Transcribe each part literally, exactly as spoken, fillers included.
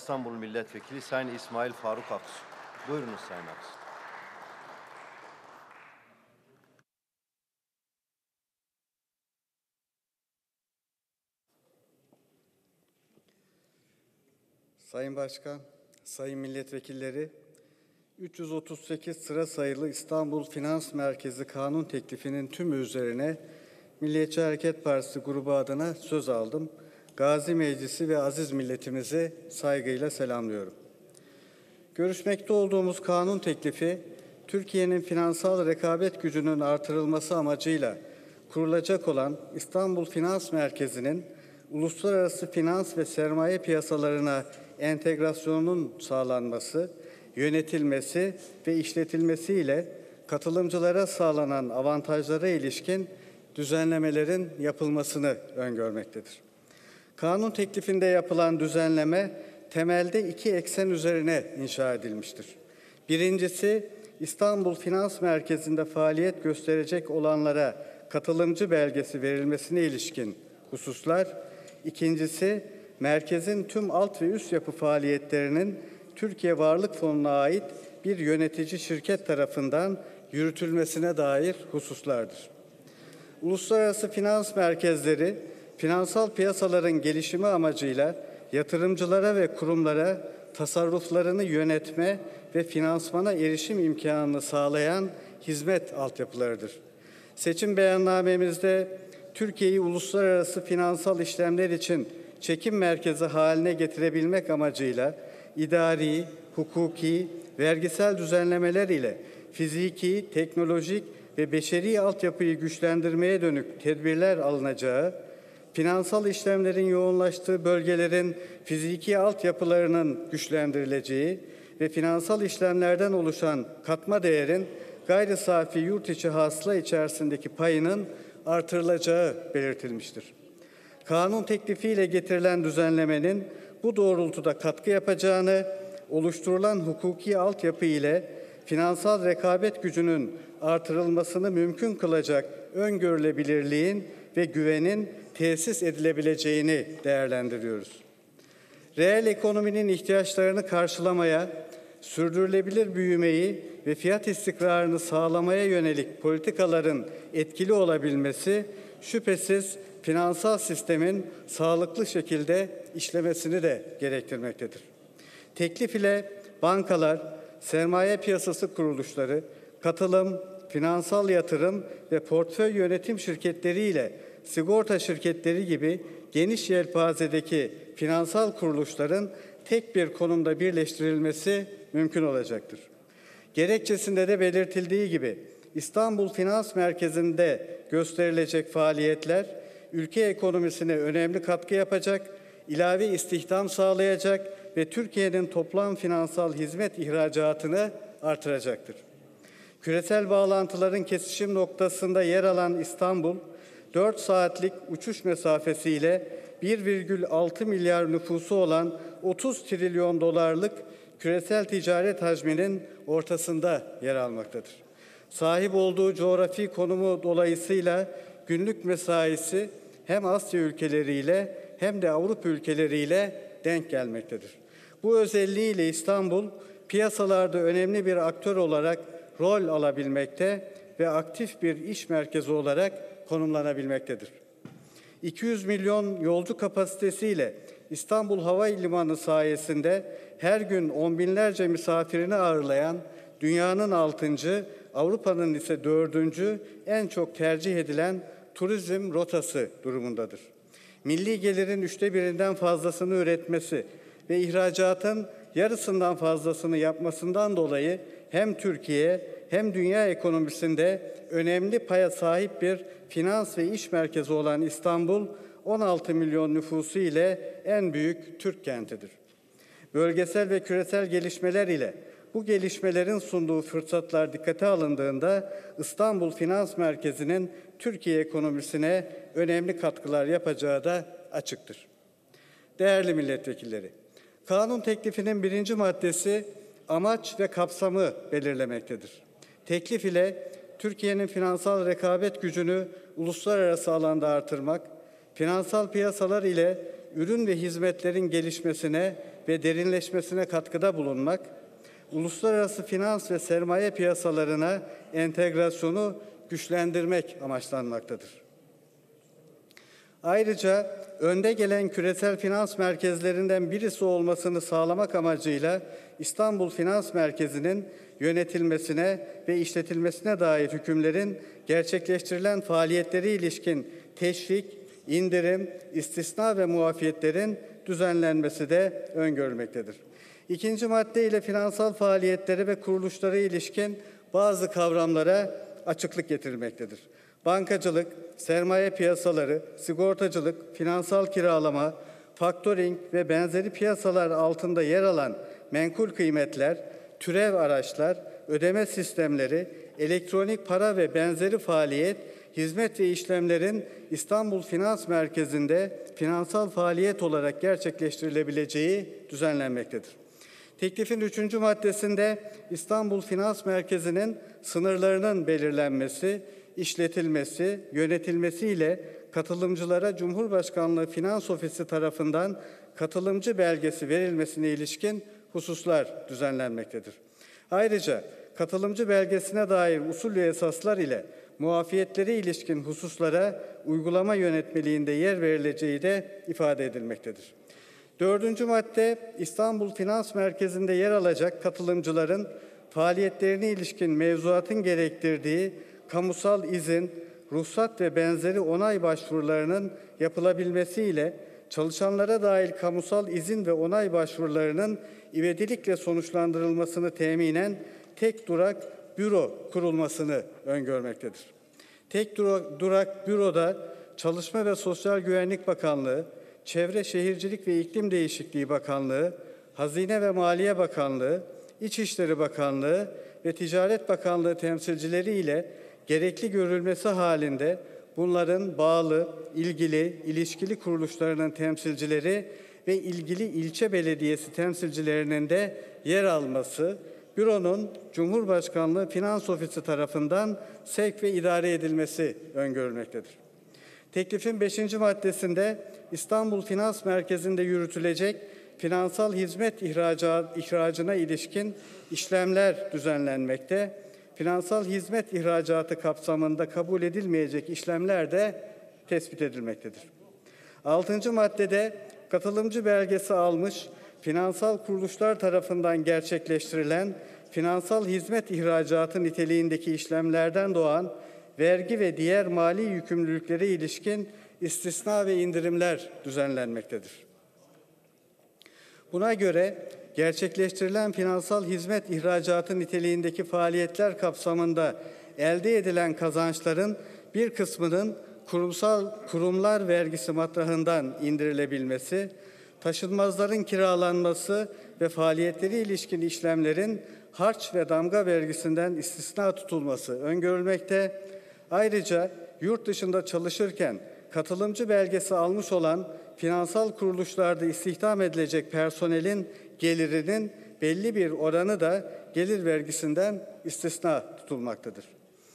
İstanbul Milletvekili Sayın İsmail Faruk Aksu. Buyurunuz Sayın Aksu. Sayın Başkan, Sayın Milletvekilleri, üç yüz otuz sekiz sıra sayılı İstanbul Finans Merkezi kanun teklifinin tümü üzerine Milliyetçi Hareket Partisi grubu adına söz aldım. Gazi Meclisi ve aziz milletimizi saygıyla selamlıyorum. Görüşmekte olduğumuz kanun teklifi, Türkiye'nin finansal rekabet gücünün artırılması amacıyla kurulacak olan İstanbul Finans Merkezi'nin uluslararası finans ve sermaye piyasalarına entegrasyonunun sağlanması, yönetilmesi ve işletilmesiyle katılımcılara sağlanan avantajlara ilişkin düzenlemelerin yapılmasını öngörmektedir. Kanun teklifinde yapılan düzenleme temelde iki eksen üzerine inşa edilmiştir. Birincisi, İstanbul Finans Merkezi'nde faaliyet gösterecek olanlara katılımcı belgesi verilmesine ilişkin hususlar. İkincisi, merkezin tüm alt ve üst yapı faaliyetlerinin Türkiye Varlık Fonu'na ait bir yönetici şirket tarafından yürütülmesine dair hususlardır. Uluslararası finans merkezleri, finansal piyasaların gelişimi amacıyla yatırımcılara ve kurumlara tasarruflarını yönetme ve finansmana erişim imkanını sağlayan hizmet altyapılarıdır. Seçim beyannamemizde Türkiye'yi uluslararası finansal işlemler için çekim merkezi haline getirebilmek amacıyla idari, hukuki, vergisel düzenlemeler ile fiziki, teknolojik ve beşeri altyapıyı güçlendirmeye dönük tedbirler alınacağı, finansal işlemlerin yoğunlaştığı bölgelerin fiziki altyapılarının güçlendirileceği ve finansal işlemlerden oluşan katma değerin gayri safi yurt içi hasıla içerisindeki payının artırılacağı belirtilmiştir. Kanun teklifiyle getirilen düzenlemenin bu doğrultuda katkı yapacağını, oluşturulan hukuki altyapı ile finansal rekabet gücünün artırılmasını mümkün kılacak öngörülebilirliğin ve güvenin tesis edilebileceğini değerlendiriyoruz. Reel ekonominin ihtiyaçlarını karşılamaya, sürdürülebilir büyümeyi ve fiyat istikrarını sağlamaya yönelik politikaların etkili olabilmesi şüphesiz finansal sistemin sağlıklı şekilde işlemesini de gerektirmektedir. Teklif ile bankalar, sermaye piyasası kuruluşları, katılım, finansal yatırım ve portföy yönetim şirketleri ile sigorta şirketleri gibi geniş yelpazedeki finansal kuruluşların tek bir konumda birleştirilmesi mümkün olacaktır. Gerekçesinde de belirtildiği gibi İstanbul Finans Merkezi'nde gösterilecek faaliyetler ülke ekonomisine önemli katkı yapacak, ilave istihdam sağlayacak ve Türkiye'nin toplam finansal hizmet ihracatını artıracaktır. Küresel bağlantıların kesişim noktasında yer alan İstanbul, dört saatlik uçuş mesafesiyle bir virgül altı milyar nüfusu olan otuz trilyon dolarlık küresel ticaret hacminin ortasında yer almaktadır. Sahip olduğu coğrafi konumu dolayısıyla günlük mesaisi hem Asya ülkeleriyle hem de Avrupa ülkeleriyle denk gelmektedir. Bu özelliğiyle İstanbul, piyasalarda önemli bir aktör olarak rol alabilmekte ve aktif bir iş merkezi olarak konumlanabilmektedir. iki yüz milyon yolcu kapasitesiyle İstanbul Havalimanı sayesinde her gün on binlerce misafirini ağırlayan dünyanın altıncı, Avrupa'nın ise dördüncü en çok tercih edilen turizm rotası durumundadır. Milli gelirin üçte birinden fazlasını üretmesi ve ihracatın yarısından fazlasını yapmasından dolayı hem Türkiye hem dünya ekonomisinde önemli paya sahip bir finans ve iş merkezi olan İstanbul, on altı milyon nüfusu ile en büyük Türk kentidir. Bölgesel ve küresel gelişmeler ile bu gelişmelerin sunduğu fırsatlar dikkate alındığında İstanbul Finans Merkezi'nin Türkiye ekonomisine önemli katkılar yapacağı da açıktır. Değerli milletvekilleri, kanun teklifinin birinci maddesi amaç ve kapsamı belirlemektedir. Teklif ile Türkiye'nin finansal rekabet gücünü uluslararası alanda artırmak, finansal piyasalar ile ürün ve hizmetlerin gelişmesine ve derinleşmesine katkıda bulunmak, uluslararası finans ve sermaye piyasalarına entegrasyonu güçlendirmek amaçlanmaktadır. Ayrıca önde gelen küresel finans merkezlerinden birisi olmasını sağlamak amacıyla İstanbul Finans Merkezi'nin yönetilmesine ve işletilmesine dair hükümlerin gerçekleştirilen faaliyetleri ilişkin teşvik, indirim, istisna ve muafiyetlerin düzenlenmesi de öngörülmektedir. İkinci madde ile finansal faaliyetleri ve kuruluşlara ilişkin bazı kavramlara açıklık getirilmektedir. Bankacılık, sermaye piyasaları, sigortacılık, finansal kiralama, faktöring ve benzeri piyasalar altında yer alan menkul kıymetler, türev araçlar, ödeme sistemleri, elektronik para ve benzeri faaliyet, hizmet ve işlemlerin İstanbul Finans Merkezi'nde finansal faaliyet olarak gerçekleştirilebileceği düzenlenmektedir. Teklifin üçüncü maddesinde İstanbul Finans Merkezi'nin sınırlarının belirlenmesi, işletilmesi, yönetilmesiyle katılımcılara Cumhurbaşkanlığı Finans Ofisi tarafından katılımcı belgesi verilmesine ilişkin hususlar düzenlenmektedir. Ayrıca katılımcı belgesine dair usul ve esaslar ile muafiyetleri ilişkin hususlara uygulama yönetmeliğinde yer verileceği de ifade edilmektedir. Dördüncü madde, İstanbul Finans Merkezi'nde yer alacak katılımcıların faaliyetlerine ilişkin mevzuatın gerektirdiği kamusal izin, ruhsat ve benzeri onay başvurularının yapılabilmesiyle çalışanlara dair kamusal izin ve onay başvurularının ivedilikle sonuçlandırılmasını teminen tek durak büro kurulmasını öngörmektedir. Tek durak büroda Çalışma ve Sosyal Güvenlik Bakanlığı, Çevre Şehircilik ve İklim Değişikliği Bakanlığı, Hazine ve Maliye Bakanlığı, İçişleri Bakanlığı ve Ticaret Bakanlığı temsilcileri ile gerekli görülmesi halinde bunların bağlı, ilgili, ilişkili kuruluşlarının temsilcileri ve ilgili ilçe belediyesi temsilcilerinin de yer alması, büronun Cumhurbaşkanlığı Finans Ofisi tarafından sevk ve idare edilmesi öngörülmektedir. Teklifin beşinci maddesinde İstanbul Finans Merkezi'nde yürütülecek finansal hizmet ihracına ilişkin işlemler düzenlenmekte, finansal hizmet ihracatı kapsamında kabul edilmeyecek işlemler de tespit edilmektedir. Altıncı maddede katılımcı belgesi almış finansal kuruluşlar tarafından gerçekleştirilen finansal hizmet ihracatı niteliğindeki işlemlerden doğan vergi ve diğer mali yükümlülüklere ilişkin istisna ve indirimler düzenlenmektedir. Buna göre gerçekleştirilen finansal hizmet ihracatı niteliğindeki faaliyetler kapsamında elde edilen kazançların bir kısmının kurumsal kurumlar vergisi matrahından indirilebilmesi, taşınmazların kiralanması ve faaliyetleri ilişkin işlemlerin harç ve damga vergisinden istisna tutulması öngörülmekte. Ayrıca yurt dışında çalışırken katılımcı belgesi almış olan finansal kuruluşlarda istihdam edilecek personelin gelirinin belli bir oranı da gelir vergisinden istisna tutulmaktadır.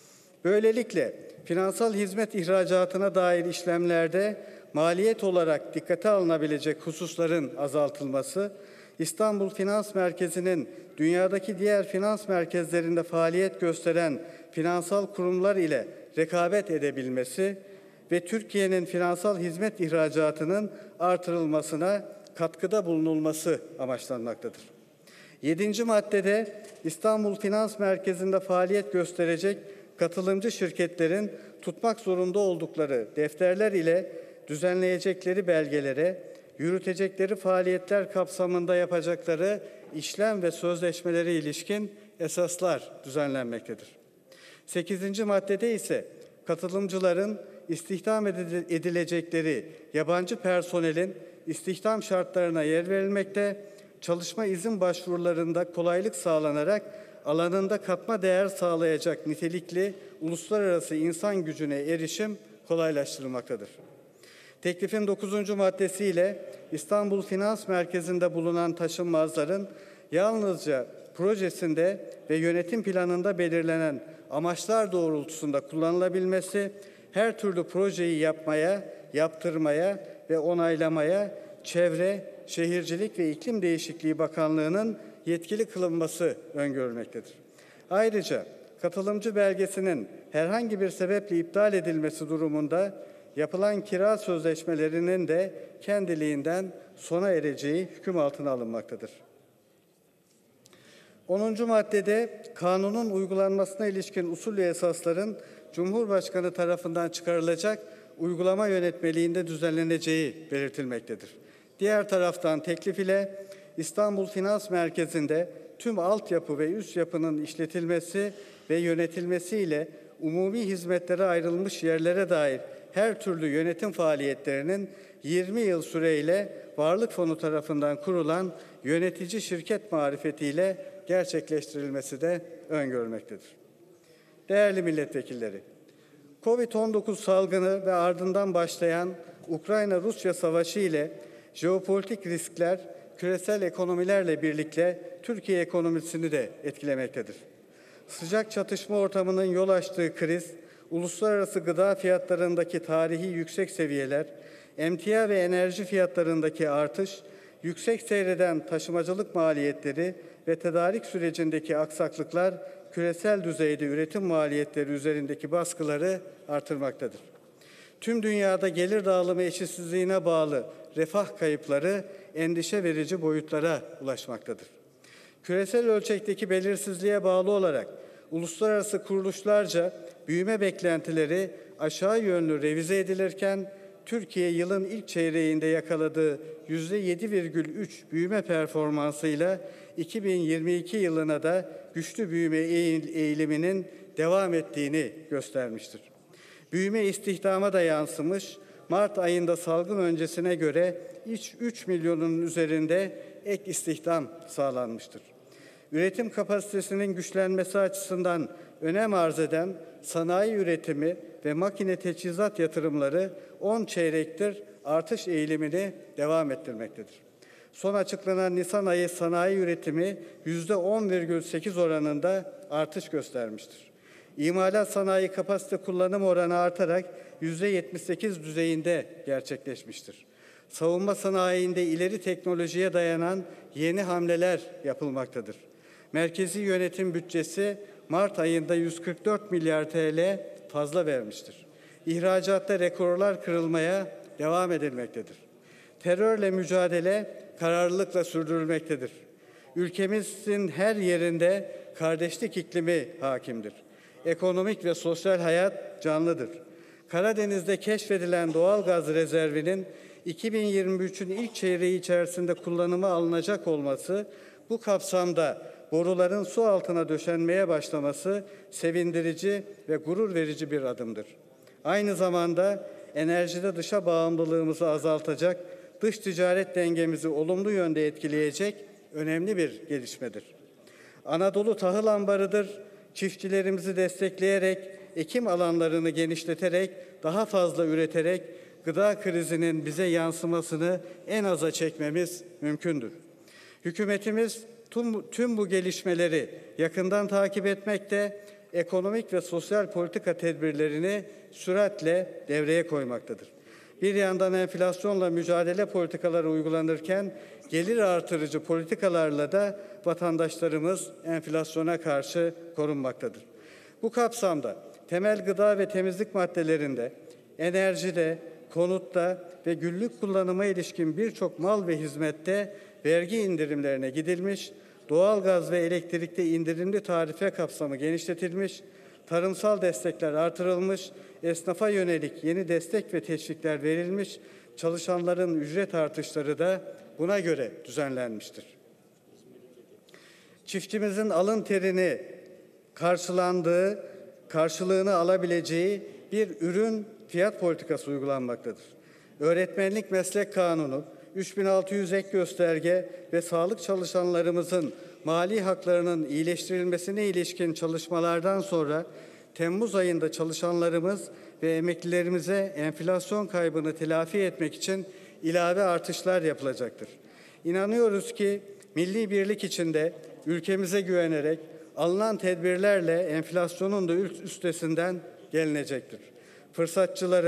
Böylelikle finansal hizmet ihracatına dair işlemlerde maliyet olarak dikkate alınabilecek hususların azaltılması, İstanbul Finans Merkezi'nin dünyadaki diğer finans merkezlerinde faaliyet gösteren finansal kurumlar ile rekabet edebilmesi ve Türkiye'nin finansal hizmet ihracatının artırılmasına katkıda bulunulması amaçlanmaktadır. Yedinci maddede İstanbul Finans Merkezi'nde faaliyet gösterecek katılımcı şirketlerin tutmak zorunda oldukları defterler ile düzenleyecekleri belgelere, yürütecekleri faaliyetler kapsamında yapacakları işlem ve sözleşmeleri ilişkin esaslar düzenlenmektedir. Sekizinci maddede ise katılımcıların istihdam edilecekleri yabancı personelin istihdam şartlarına yer verilmekte, çalışma izin başvurularında kolaylık sağlanarak alanında katma değer sağlayacak nitelikli uluslararası insan gücüne erişim kolaylaştırılmaktadır. Teklifin dokuzuncu maddesiyle İstanbul Finans Merkezi'nde bulunan taşınmazların yalnızca projesinde ve yönetim planında belirlenen amaçlar doğrultusunda kullanılabilmesi, her türlü projeyi yapmaya, yaptırmaya ve onaylamaya Çevre, Şehircilik ve İklim Değişikliği Bakanlığı'nın yetkili kılınması öngörülmektedir. Ayrıca katılımcı belgesinin herhangi bir sebeple iptal edilmesi durumunda yapılan kira sözleşmelerinin de kendiliğinden sona ereceği hüküm altına alınmaktadır. onuncu maddede kanunun uygulanmasına ilişkin usul ve esasların Cumhurbaşkanı tarafından çıkarılacak uygulama yönetmeliğinde düzenleneceği belirtilmektedir. Diğer taraftan teklif ile İstanbul Finans Merkezi'nde tüm altyapı ve üst yapının işletilmesi ve yönetilmesiyle umumi hizmetlere ayrılmış yerlere dair her türlü yönetim faaliyetlerinin yirmi yıl süreyle Varlık Fonu tarafından kurulan yönetici şirket marifetiyle gerçekleştirilmesi de öngörülmektedir. Değerli milletvekilleri, kovid on dokuz salgını ve ardından başlayan Ukrayna-Rusya savaşı ile jeopolitik riskler küresel ekonomilerle birlikte Türkiye ekonomisini de etkilemektedir. Sıcak çatışma ortamının yol açtığı kriz, uluslararası gıda fiyatlarındaki tarihi yüksek seviyeler, emtia ve enerji fiyatlarındaki artış, yüksek seyreden taşımacılık maliyetleri ve tedarik sürecindeki aksaklıklar küresel düzeyde üretim maliyetleri üzerindeki baskıları artırmaktadır. Tüm dünyada gelir dağılımı eşitsizliğine bağlı refah kayıpları endişe verici boyutlara ulaşmaktadır. Küresel ölçekteki belirsizliğe bağlı olarak uluslararası kuruluşlarca büyüme beklentileri aşağı yönlü revize edilirken Türkiye yılın ilk çeyreğinde yakaladığı yüzde yedi virgül üç büyüme performansıyla iki bin yirmi iki yılına da güçlü büyüme eğiliminin devam ettiğini göstermiştir. Büyüme istihdama da yansımış, Mart ayında salgın öncesine göre üç milyonun üzerinde ek istihdam sağlanmıştır. Üretim kapasitesinin güçlenmesi açısından önem arz eden sanayi üretimi ve makine teçhizat yatırımları on çeyrektir artış eğilimini devam ettirmektedir. Son açıklanan Nisan ayı sanayi üretimi yüzde on virgül sekiz oranında artış göstermiştir. İmalat sanayi kapasite kullanım oranı artarak yüzde yetmiş sekiz düzeyinde gerçekleşmiştir. Savunma sanayinde ileri teknolojiye dayanan yeni hamleler yapılmaktadır. Merkezi yönetim bütçesi Mart ayında yüz kırk dört milyar T L fazla vermiştir. İhracatta rekorlar kırılmaya devam edilmektedir. Terörle mücadele kararlılıkla sürdürülmektedir. Ülkemizin her yerinde kardeşlik iklimi hakimdir. Ekonomik ve sosyal hayat canlıdır. Karadeniz'de keşfedilen doğal gaz rezervinin iki bin yirmi üçün ilk çeyreği içerisinde kullanıma alınacak olması, bu kapsamda boruların su altına döşenmeye başlaması sevindirici ve gurur verici bir adımdır. Aynı zamanda enerjide dışa bağımlılığımızı azaltacak, dış ticaret dengemizi olumlu yönde etkileyecek önemli bir gelişmedir. Anadolu Tahıl Ambarı'dır. Çiftçilerimizi destekleyerek, ekim alanlarını genişleterek, daha fazla üreterek gıda krizinin bize yansımasını en aza çekmemiz mümkündür. Hükümetimiz tüm, tüm bu gelişmeleri yakından takip etmekte, ekonomik ve sosyal politika tedbirlerini süratle devreye koymaktadır. Bir yandan enflasyonla mücadele politikaları uygulanırken gelir artırıcı politikalarla da vatandaşlarımız enflasyona karşı korunmaktadır. Bu kapsamda temel gıda ve temizlik maddelerinde, enerjide, konutta ve günlük kullanıma ilişkin birçok mal ve hizmette vergi indirimlerine gidilmiş, doğalgaz ve elektrikte indirimli tarife kapsamı genişletilmiş, tarımsal destekler artırılmış, esnafa yönelik yeni destek ve teşvikler verilmiş, çalışanların ücret artışları da buna göre düzenlenmiştir. Çiftçimizin alın terini karşılandığı, karşılığını alabileceği bir ürün fiyat politikası uygulanmaktadır. Öğretmenlik Meslek Kanunu, üç bin altı yüz ek gösterge ve sağlık çalışanlarımızın mali haklarının iyileştirilmesine ilişkin çalışmalardan sonra Temmuz ayında çalışanlarımız ve emeklilerimize enflasyon kaybını telafi etmek için ilave artışlar yapılacaktır. İnanıyoruz ki milli birlik içinde ülkemize güvenerek alınan tedbirlerle enflasyonun da üstesinden gelinecektir. Fırsatçıların,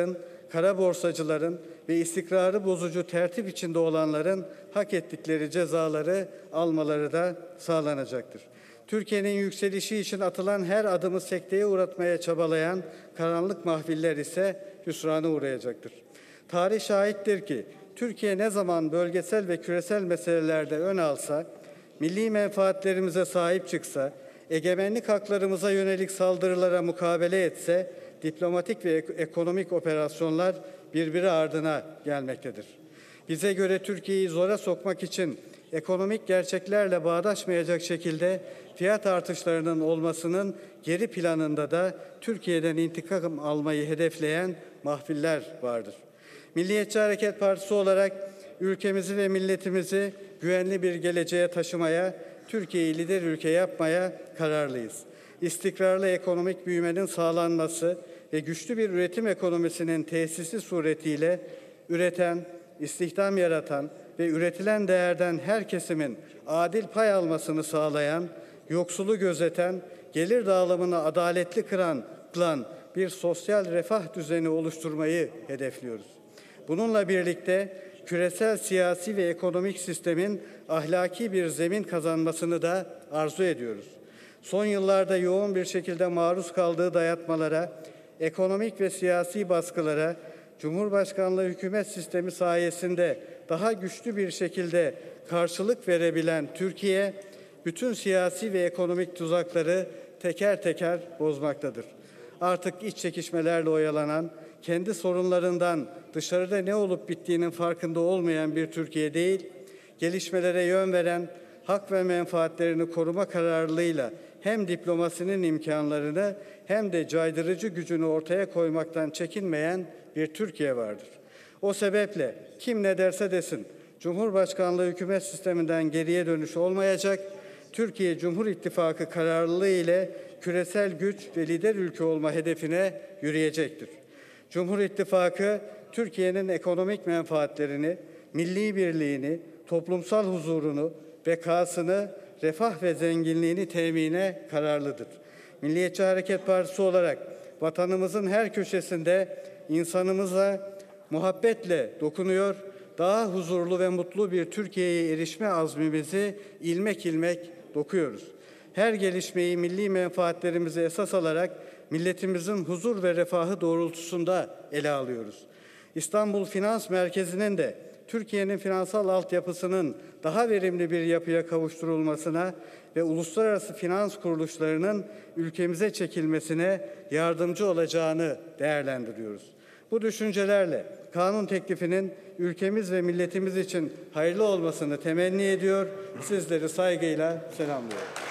kara borsacıların ve istikrarı bozucu tertip içinde olanların hak ettikleri cezaları almaları da sağlanacaktır. Türkiye'nin yükselişi için atılan her adımı sekteye uğratmaya çabalayan karanlık mahfiller ise hüsrana uğrayacaktır. Tarih şahittir ki Türkiye ne zaman bölgesel ve küresel meselelerde ön alsa, milli menfaatlerimize sahip çıksa, egemenlik haklarımıza yönelik saldırılara mukabele etse, diplomatik ve ekonomik operasyonlar birbiri ardına gelmektedir. Bize göre Türkiye'yi zora sokmak için ekonomik gerçeklerle bağdaşmayacak şekilde fiyat artışlarının olmasının geri planında da Türkiye'den intikam almayı hedefleyen mahfiller vardır. Milliyetçi Hareket Partisi olarak ülkemizi ve milletimizi güvenli bir geleceğe taşımaya, Türkiye'yi lider ülke yapmaya kararlıyız. İstikrarlı ekonomik büyümenin sağlanması ve güçlü bir üretim ekonomisinin tesisi suretiyle üreten, istihdam yaratan ve üretilen değerden her kesimin adil pay almasını sağlayan, yoksulu gözeten, gelir dağılımını adaletli kılan, kılan bir sosyal refah düzeni oluşturmayı hedefliyoruz. Bununla birlikte küresel siyasi ve ekonomik sistemin ahlaki bir zemin kazanmasını da arzu ediyoruz. Son yıllarda yoğun bir şekilde maruz kaldığı dayatmalara, ekonomik ve siyasi baskılara, Cumhurbaşkanlığı hükümet sistemi sayesinde daha güçlü bir şekilde karşılık verebilen Türkiye, bütün siyasi ve ekonomik tuzakları teker teker bozmaktadır. Artık iç çekişmelerle oyalanan, kendi sorunlarından dışarıda ne olup bittiğinin farkında olmayan bir Türkiye değil, gelişmelere yön veren, hak ve menfaatlerini koruma kararlılığıyla hem diplomasinin imkanlarını hem de caydırıcı gücünü ortaya koymaktan çekinmeyen bir Türkiye vardır. O sebeple kim ne derse desin, Cumhurbaşkanlığı hükümet sisteminden geriye dönüş olmayacak, Türkiye Cumhur İttifakı kararlılığı ile küresel güç ve lider ülke olma hedefine yürüyecektir. Cumhur İttifakı, Türkiye'nin ekonomik menfaatlerini, milli birliğini, toplumsal huzurunu, bekasını, refah ve zenginliğini temine kararlıdır. Milliyetçi Hareket Partisi olarak vatanımızın her köşesinde insanımıza muhabbetle dokunuyor, daha huzurlu ve mutlu bir Türkiye'ye erişme azmimizi ilmek ilmek dokuyoruz. Her gelişmeyi milli menfaatlerimizi esas alarak milletimizin huzur ve refahı doğrultusunda ele alıyoruz. İstanbul Finans Merkezi'nin de Türkiye'nin finansal altyapısının daha verimli bir yapıya kavuşturulmasına ve uluslararası finans kuruluşlarının ülkemize çekilmesine yardımcı olacağını değerlendiriyoruz. Bu düşüncelerle kanun teklifinin ülkemiz ve milletimiz için hayırlı olmasını temenni ediyor, sizleri saygıyla selamlıyorum.